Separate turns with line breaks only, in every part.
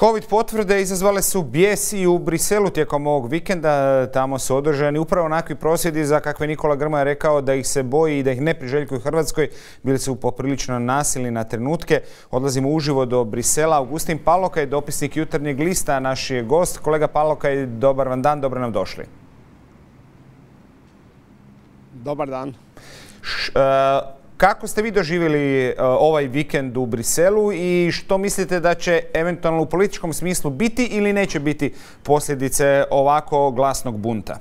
Covid potvrde izazvale su bijes i u Briselu tijekom ovog vikenda. Tamo su održani upravo onakvi prosvjedi za kakve Nikola Grmoja rekao da ih se boji i da ih ne priželjkuju u Hrvatskoj. Bili su poprilično nasilni na trenutke. Odlazimo uživo do Brisela. Augustin Palokaj, dopisnik Jutarnjeg lista, naš je gost. Kolega Palokaj, dobar vam dan, dobro nam došli.
Dobar dan.
Kako ste vi doživjeli ovaj vikend u Briselu i što mislite da će eventualno u političkom smislu biti ili neće biti posljedice ovako glasnog bunta?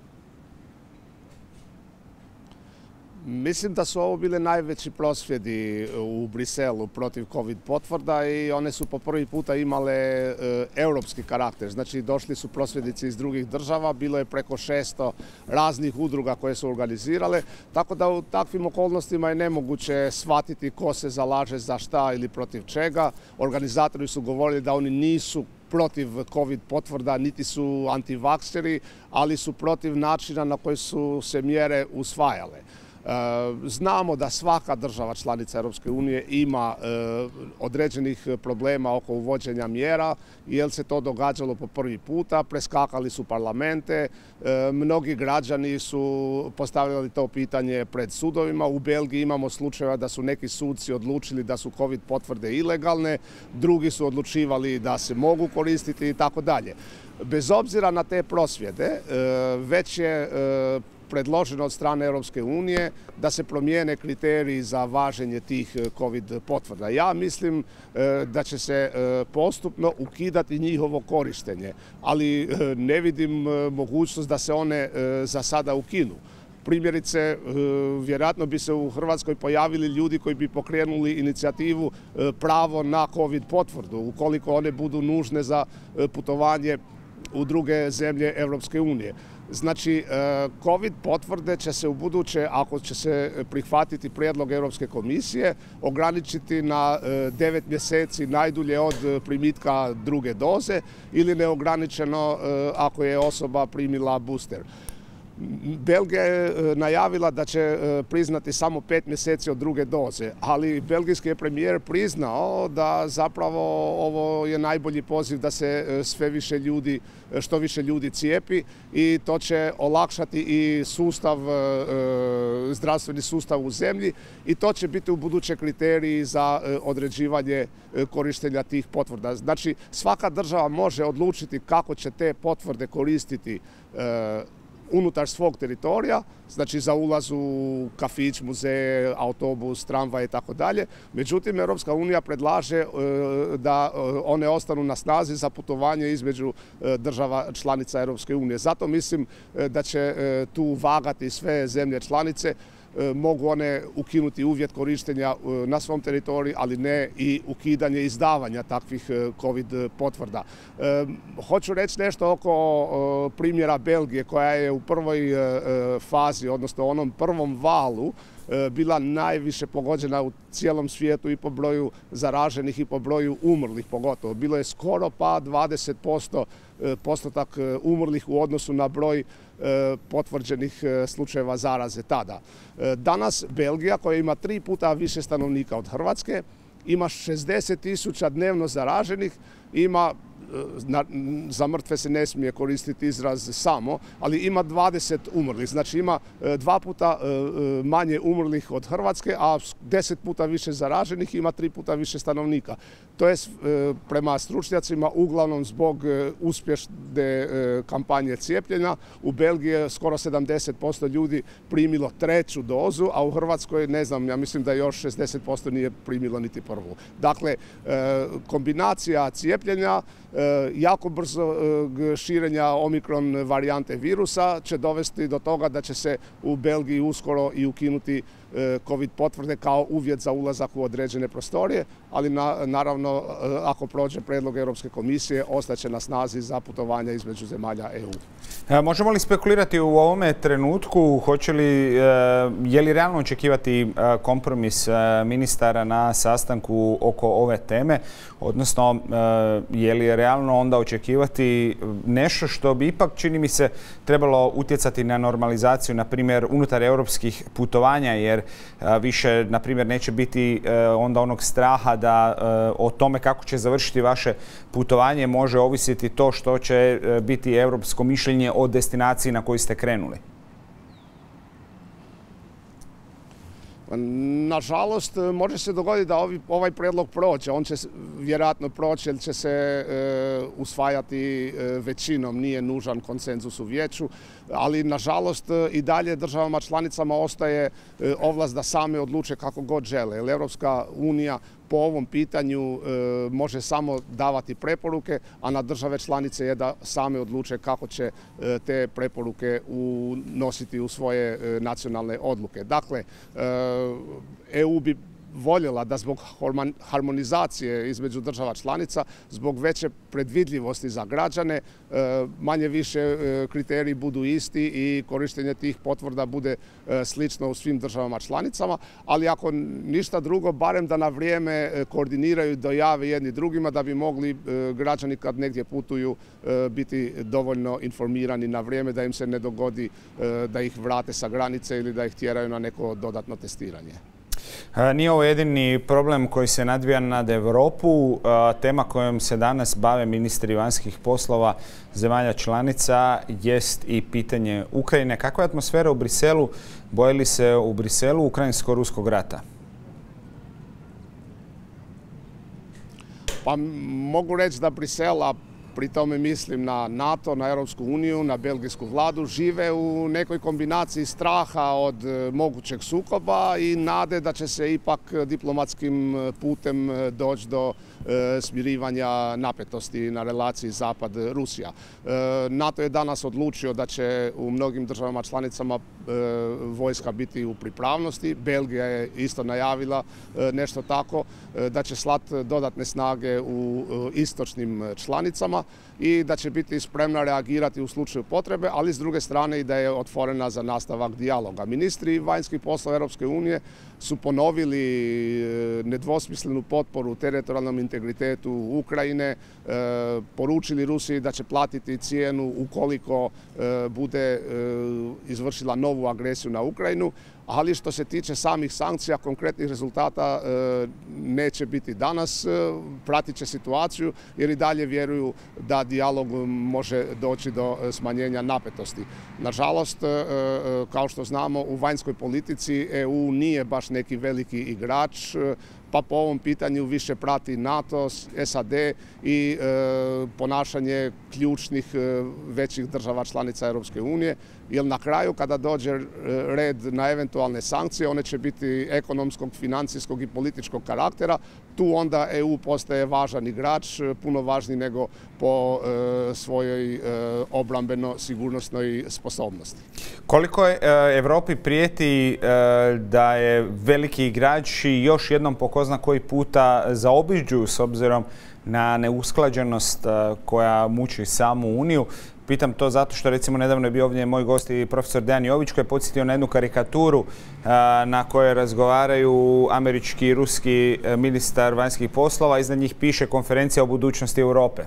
Mislim da su ovo bile najveći prosvjedi u Briselu protiv Covid potvrda i one su po prvi puta imale europski karakter. Znači došli su prosvjednici iz drugih država, bilo je preko 600 raznih udruga koje su organizirale, tako da u takvim okolnostima je nemoguće shvatiti ko se zalaže za šta ili protiv čega. Organizatori su govorili da oni nisu protiv Covid potvrda, niti su antivakseri, ali su protiv načina na koji su se mjere usvajale. Znamo da svaka država članica Europske unije ima određenih problema oko uvođenja mjera, jer se to događalo po prvi puta, preskakali su parlamente, mnogi građani su postavljali to pitanje pred sudovima. U Belgiji imamo slučajeva da su neki suci odlučili da su Covid potvrde ilegalne, drugi su odlučivali da se mogu koristiti i tako dalje. Bez obzira na te prosvjede, već je predloženo od strane Europske unije da se promijene kriteriji za važenje tih Covid potvrda. Ja mislim da će se postupno ukidati njihovo korištenje, ali ne vidim mogućnost da se one za sada ukinu. Primjerice, vjerojatno bi se u Hrvatskoj pojavili ljudi koji bi pokrenuli inicijativu pravo na Covid potvrdu, ukoliko one budu nužne za putovanje u druge zemlje Europske unije. Znači, Covid potvrde će se ubuduće, ako će se prihvatiti prijedlog Europske komisije, ograničiti na 9 mjeseci najdulje od primitka druge doze ili neograničeno ako je osoba primila booster. Belgija je najavila da će priznati samo 5 mjeseci od druge doze, ali belgijski je premijer priznao da zapravo ovo je najbolji poziv da se što više ljudi cijepi i to će olakšati i zdravstveni sustav u zemlji i to će biti u buduće kriteriji za određivanje korištenja tih potvrda. Znači, svaka država može odlučiti kako će te potvrde koristiti unutar svog teritorija, znači za ulaz u kafić, muzeje, autobus, tramvaj i tako dalje. Međutim, Europska unija predlaže da one ostanu na snazi za putovanje između država članica Europske unije. Zato mislim da će tu vagati sve zemlje članice. Mogu one ukinuti uvjet korištenja na svom teritoriju, ali ne i ukidanje izdavanja takvih Covid potvrda. Hoću reći nešto oko primjera Belgije, koja je u prvoj fazi, odnosno u onom prvom valu, bila najviše pogođena u cijelom svijetu i po broju zaraženih i po broju umrlih pogotovo. Bilo je skoro pa 20% postotak umrlih u odnosu na broj potvrđenih slučajeva zaraze tada. Danas Belgija, koja ima 3 puta više stanovnika od Hrvatske, ima 60.000 dnevno zaraženih, ima, za mrtve se ne smije koristiti izraz samo, ali ima 20 umrlih. Znači ima 2 puta manje umrlih od Hrvatske, a 10 puta više zaraženih, ima 3 puta više stanovnika. To je prema stručnjacima uglavnom zbog uspješne kampanje cijepljenja. U Belgiji je skoro 70% ljudi primilo 3. dozu, a u Hrvatskoj, ne znam, ja mislim da još 60% nije primilo niti prvu. Dakle, kombinacija cijepljenja, jako brzo širenja omikron varijante virusa će dovesti do toga da će se u Belgiji uskoro i ukinuti Covid potvrde kao uvjet za ulazak u određene prostorije, ali naravno ako prođe prijedlog Europske komisije ostaće na snazi za putovanja između zemalja EU.
Možemo li spekulirati u ovome trenutku, je li realno očekivati kompromis ministara na sastanku oko ove teme, odnosno je li realno onda očekivati nešto što bi ipak, čini mi se, trebalo utjecati na normalizaciju, na primjer, unutar europskih putovanja, jer jer više, na primjer, neće biti onda onog straha da o tome kako će završiti vaše putovanje može ovisiti to što će biti europsko mišljenje o destinaciji na koju ste krenuli?
Nažalost, može se dogoditi da ovaj prijedlog prođe. On će vjerojatno proći jer će se usvajati većinom, nije nužan konsenzus u vijeću, ali nažalost i dalje državama članicama ostaje ovlast da same odluče kako god žele. Jer Europska unija po ovom pitanju može samo davati preporuke, a na države članice je da same odluče kako će te preporuke unositi u svoje nacionalne odluke. Dakle, EU bi voljela da zbog harmonizacije između država članica, zbog veće predvidljivosti za građane, manje više kriteriji budu isti i korištenje tih potvrda bude slično u svim državama članicama, ali ako ništa drugo, barem da na vrijeme koordiniraju i dojave jedni drugima da bi mogli građani kad negdje putuju biti dovoljno informirani na vrijeme da im se ne dogodi da ih vrate sa granice ili da ih tjeraju na neko dodatno testiranje.
Nije ovo jedini problem koji se nadvija nad Europu. Tema kojom se danas bave ministri vanjskih poslova zemalja članica jest i pitanje Ukrajine. Kakva je atmosfera u Briselu? Boje li se u Briselu ukrajinsko-ruskog rata?
Pa mogu reći da Brisel, a pri tome mislim na NATO, na Europsku uniju, na belgijsku vladu, žive u nekoj kombinaciji straha od mogućeg sukoba i nade da će se ipak diplomatskim putem doći do smirivanja napetosti na relaciji Zapad-Rusija. NATO je danas odlučio da će u mnogim državama članicama vojska biti u pripravnosti. Belgija je isto najavila nešto tako, da će slati dodatne snage u istočnim članicama i da će biti spremna reagirati u slučaju potrebe, ali s druge strane i da je otvorena za nastavak dijaloga. Ministri vanjskih poslova Europske unije su ponovili nedvosmislenu potporu teritorijalnom integritetu Ukrajine, poručili Rusiji da će platiti cijenu ukoliko bude izvršila novu agresiju na Ukrajinu, ali što se tiče samih sankcija, konkretnih rezultata neće biti danas. Pratit će situaciju jer i dalje vjeruju da dijalog može doći do smanjenja napetosti. Nažalost, kao što znamo, u vanjskoj politici EU nije baš neki veliki igrač, pa po ovom pitanju više prati NATO, SAD i ponašanje ključnih većih država članica Europske unije. Jer na kraju, kada dođe red na eventualne sankcije, one će biti ekonomskog, financijskog i političkog karaktera. Tu onda EU postaje važan igrač, puno važniji nego po svojoj obrambeno-sigurnosnoj sposobnosti.
Koliko Europi prijeti da je veliki igrači još jednom po ko zna koji puta zaobiđu s obzirom na neusklađenost koja muči samu Uniju? Pitam to zato što, recimo, nedavno je bio ovdje moj gost i profesor Dejan Jović koji je podsjetio na jednu karikaturu na kojoj razgovaraju američki i ruski ministar vanjskih poslova. Iznad njih piše konferencija o budućnosti Europe.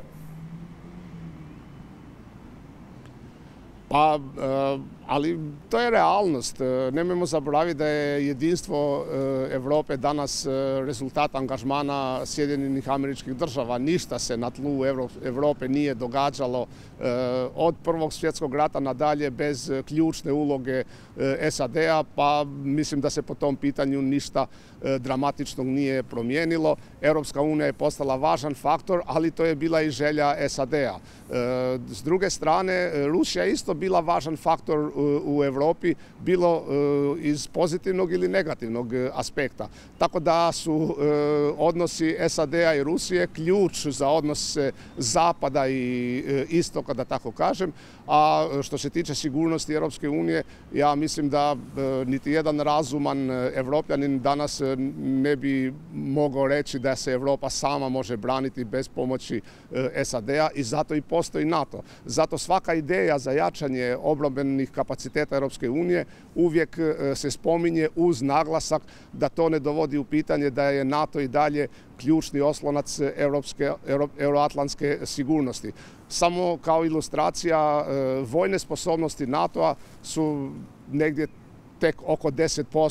Pa, ali to je realnost. Nemojmo zaboraviti da je jedinstvo Europe danas rezultat angažmana Sjedinjenih Američkih Država. Ništa se na tlu Europe nije događalo od Prvog svjetskog rata nadalje bez ključne uloge SAD-a, pa mislim da se po tom pitanju ništa dramatičnog nije promijenilo. Europska unija je postala važan faktor, ali to je bila i želja SAD-a. S druge strane, Rusija je isto bila važan faktor u Europi, bilo iz pozitivnog ili negativnog aspekta. Tako da su odnosi SAD-a i Rusije ključ za odnose Zapada i Istoka, da tako kažem. A što se tiče sigurnosti Europske unije, ja mislim da niti jedan razuman Evropljanin danas ne bi mogao reći da se Europa sama može braniti bez pomoći SAD-a i zato i postoji NATO. Zato svaka ideja za jačanje obrambenih kapaciteta Europske unije uvijek se spominje uz naglasak da to ne dovodi u pitanje da je NATO i dalje ključni oslonac euroatlantske sigurnosti. Samo kao ilustracija, vojne sposobnosti NATO-a su negdje tek oko 10%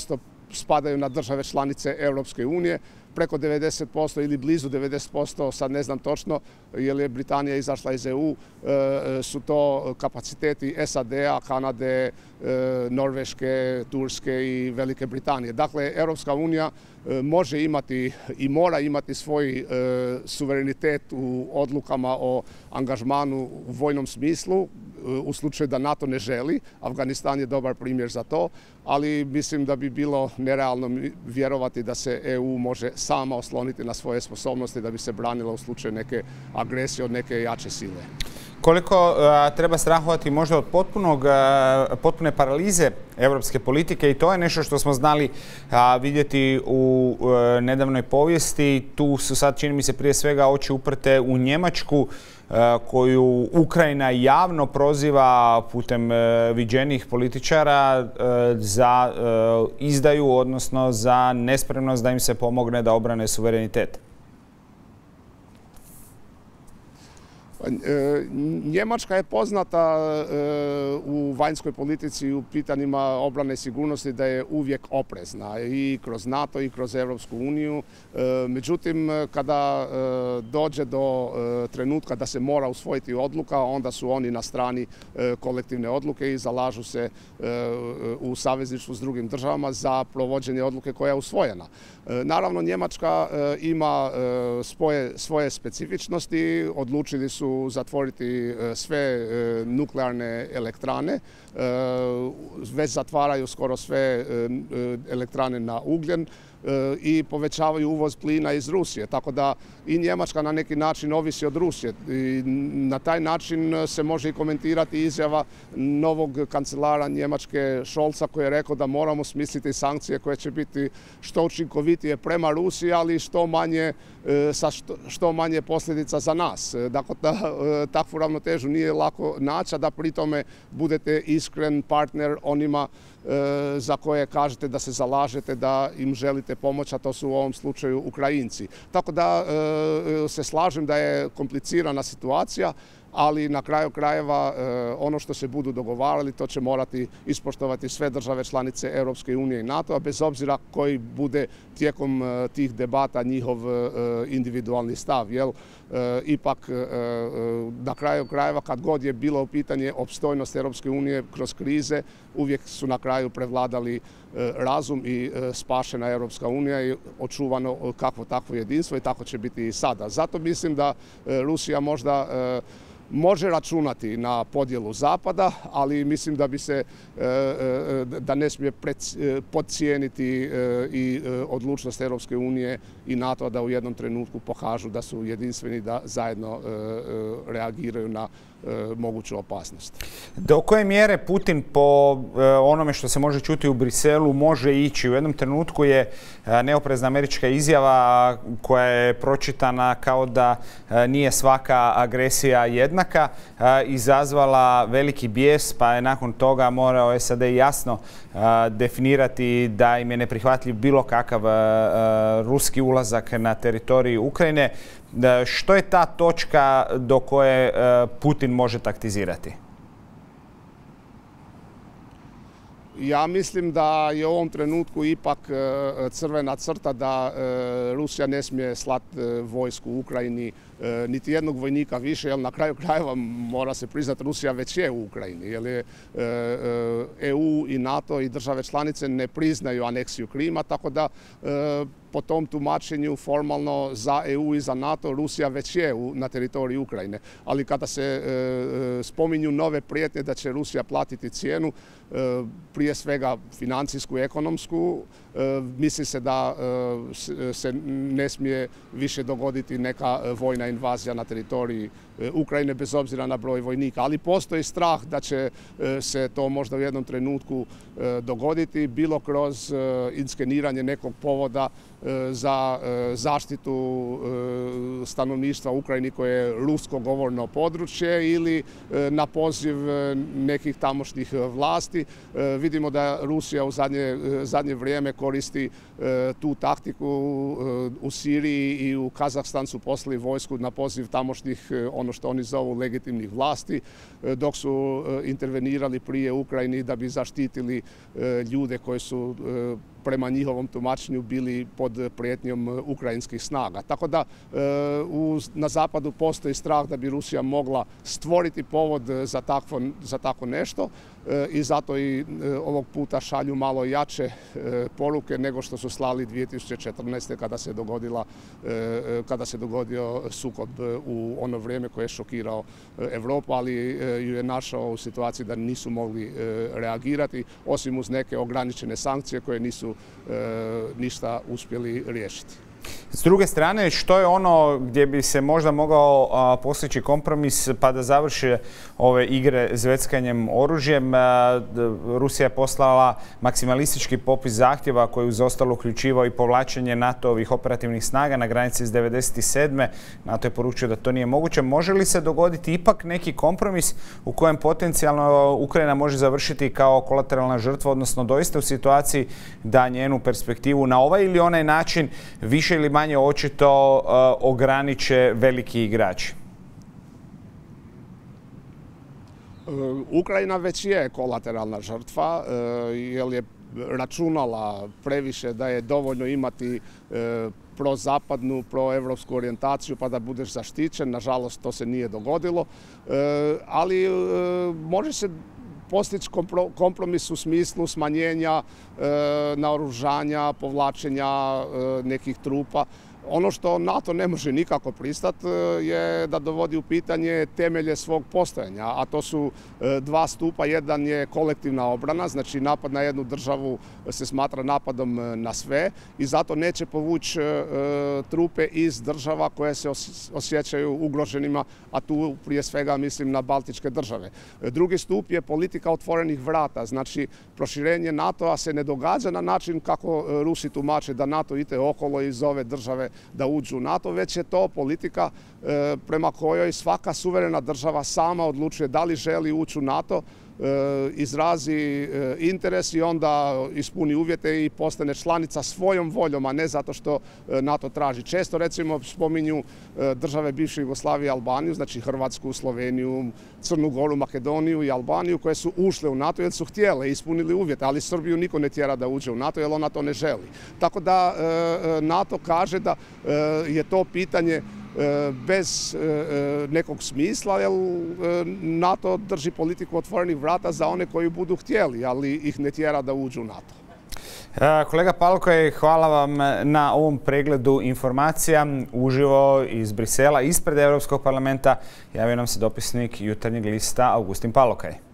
spadaju na države članice Europske unije. Preko 90% ili blizu 90%, sad ne znam točno, jer je Britanija izašla iz EU, su to kapaciteti SAD-a, Kanade, Norveške, Turske i Velike Britanije. Dakle, Europska unija može imati i mora imati svoj suverenitet u odlukama o angažmanu u vojnom smislu, u slučaju da NATO ne želi. Afganistan je dobar primjer za to, ali mislim da bi bilo nerealno vjerovati da se EU može sama osloniti na svoje sposobnosti da bi se branila u slučaju neke agresije od neke jače sile.
Koliko treba strahovati možda od potpune paralize europske politike, i to je nešto što smo znali vidjeti u nedavnoj povijesti. Tu su sad, čini mi se, prije svega oči uprte u Njemačku, koju Ukrajina javno proziva putem viđenih političara za izdaju, odnosno za nespremnost da im se pomogne da obrane suverenitet.
Njemačka je poznata u vanjskoj politici i u pitanjima obrane i sigurnosti da je uvijek oprezna i kroz NATO i kroz Europsku uniju. Međutim, kada dođe do trenutka da se mora usvojiti odluka, onda su oni na strani kolektivne odluke i zalažu se u savezništvu s drugim državama za provođenje odluke koja je usvojena. Naravno, Njemačka ima svoje specifičnosti, odlučili su zatvoriti sve nuklearne elektrane, već zatvaraju skoro sve elektrane na ugljen i povećavaju uvoz plina iz Rusije. Tako da i Njemačka na neki način ovisi od Rusije. I na taj način se može i komentirati izjava novog kancelara Njemačke Scholza, koji je rekao da moramo smisliti sankcije koje će biti što učinkovitije prema Rusiji, ali sa što manje posljedica za nas. Dakle, takvu ravnotežu nije lako naći, a da pri tome budete iskren partner onima za koje kažete da se zalažete, da im želite pomoći, a to su u ovom slučaju Ukrajinci. Tako da se slažem da je komplicirana situacija, ali na kraju krajeva ono što se budu dogovarali, to će morati ispoštovati sve države članice Europske unije i NATO-a, bez obzira koji bude tijekom tih debata njihov individualni stav. Jer ipak na kraju krajeva, kad god je bilo u pitanje opstojnost Europske unije kroz krize, uvijek su na kraju prevladali razum i spašena Europska unija i očuvano kakvo takvo jedinstvo, i tako će biti i sada. Zato mislim da Rusija možda može računati na podjelu Zapada, ali mislim da ne smije podcijeniti i odlučnost Europske unije i NATO da u jednom trenutku pokažu da su jedinstveni, da zajedno reagiraju na moguću opasnost.
Do koje mjere Putin, po onome što se može čuti u Briselu, može ići? U jednom trenutku je neoprezna američka izjava koja je pročitana kao da nije svaka agresija jednaka, izazvala veliki bijes, pa je nakon toga morao SAD jasno definirati da im je neprihvatljiv bilo kakav ruski ulazak na teritoriju Ukrajine. Što je ta točka do koje Putin može taktizirati?
Ja mislim da je u ovom trenutku ipak crvena crta da Rusija ne smije slati vojsku u Ukrajini, niti jednog vojnika više, jer na kraju krajeva mora se priznati Rusija već je u Ukrajini, jer je EU i NATO i države članice ne priznaju aneksiju Krima, tako da po tom tumačenju formalno za EU i za NATO Rusija već je na teritoriju Ukrajine. Ali kada se spominju nove prijetnje da će Rusija platiti cijenu, prije svega financijsku i ekonomsku, misli se da se ne smije više dogoditi neka vojna invazija na teritoriji Ukrajine bez obzira na broj vojnika. Ali postoji strah da će se to možda u jednom trenutku dogoditi, bilo kroz inskeniranje nekog povoda za zaštitu stanovništva u Ukrajini koje je rusko govorno područje ili na poziv nekih tamošnjih vlasti. Vidimo da Rusija u zadnje vrijeme koristi tu taktiku. U Siriji i u Kazahstan su poslali vojsku na poziv tamošnjih, ono što oni zovu legitimnih vlasti, dok su intervenirali prije Ukrajini da bi zaštitili ljude koji su prema njihovom tumačenju bili pod prijetnjom ukrajinskih snaga. Tako da na zapadu postoji strah da bi Rusija mogla stvoriti povod za takvo nešto i zato i ovog puta šalju malo jače poruke nego što su slali 2014. kada se dogodio sukob u ono vrijeme koje je šokirao Europu, ali ju je našao u situaciji da nisu mogli reagirati, osim uz neke ograničene sankcije koje nisu ništa uspjeli riješiti.
S druge strane, što je ono gdje bi se možda mogao postići kompromis pa da završe ove igre zveckanjem oružjem? Rusija je poslala maksimalistički popis zahtjeva koji uz ostalo uključivao i povlačenje NATO-ovih operativnih snaga na granici iz 1997. NATO je poručio da to nije moguće. Može li se dogoditi ipak neki kompromis u kojem potencijalno Ukrajina može završiti kao kolateralna žrtva, odnosno doista u situaciji da njenu perspektivu na ovaj ili onaj način više ili manje očito ograniče veliki igrači?
Ukrajina već je kolateralna žrtva jer je računala previše da je dovoljno imati prozapadnu, proevropsku orijentaciju pa da budeš zaštićen. Nažalost, to se nije dogodilo, ali može se postići kompromis u smislu smanjenja naoružanja, povlačenja nekih trupa. Ono što NATO ne može nikako pristati je da dovodi u pitanje temelje svog postojanja, a to su dva stupa. Jedan je kolektivna obrana, znači napad na jednu državu se smatra napadom na sve i zato neće povući trupe iz država koje se osjećaju ugroženima, a tu prije svega mislim na baltičke države. Drugi stup je politika otvorenih vrata, znači proširenje NATO-a se ne događa na način kako Rusi tumače da NATO ide okolo iz ove države da uđu u NATO, već je to politika prema kojoj svaka suverena država sama odlučuje da li želi ući u NATO, izrazi interes i onda ispuni uvjete i postane članica svojom voljom, a ne zato što NATO traži. Često recimo spominju države bivše Jugoslavije i Albaniju, znači Hrvatsku, Sloveniju, Crnu Goru, Makedoniju i Albaniju koje su ušle u NATO jer su htjele, ispunili uvjete, ali Srbiju niko ne tjera da uđe u NATO jer ona to ne želi. Tako da NATO kaže da je to pitanje bez nekog smisla, jer NATO drži politiku otvorenih vrata za one koji budu htjeli, ali ih ne tjera da uđu u NATO.
Kolega Palkoj, hvala vam na ovom pregledu informacija uživo iz Brisela, ispred Europskog parlamenta. Javio nam se dopisnik Jutarnjeg lista Augustin Palokaj.